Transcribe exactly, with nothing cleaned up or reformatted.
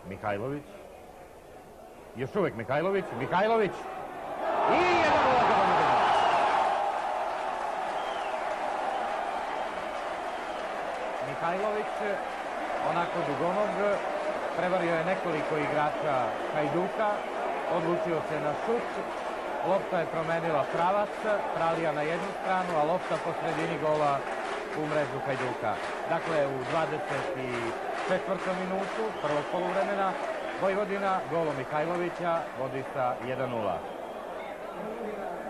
Mihajlović. Još uvek Mihajlović. Mihajlović. I jedan nula za Vojvodinu. Mihajlović, onako dugonog, prevario je nekoliko igrača Hajduka, odlučio se na šut, lopta je promenila pravac, Pralija na jednu stranu, a lopta po sredini gola u mrežu Hajduka. Dakle, u dvadeset četvrtom minutu prvog poluvremena Vojvodina golom Mihajlovića vodi sa jedan nula.